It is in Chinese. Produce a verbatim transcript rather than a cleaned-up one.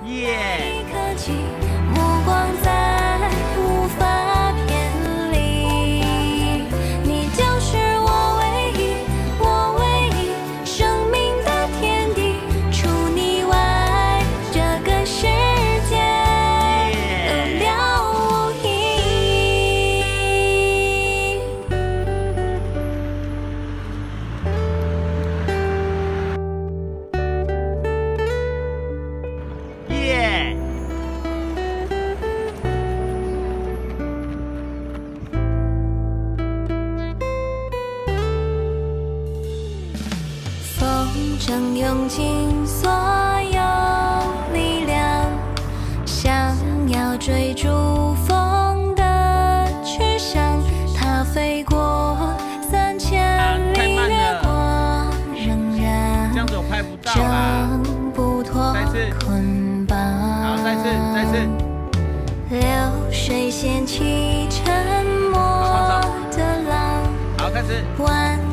耶！ 科技目光再无法偏离，你就是我唯一，我唯一生命的天地。除你外，这个世界有了无遗。 耶！ 风筝用尽所有力量，想要追逐风的去向，它飞过三千里，越过仍然这样子我拍不到啦。 挣不脱再次捆绑。 好，再次，再次。 流水掀起沉默的浪， 好，开始。 万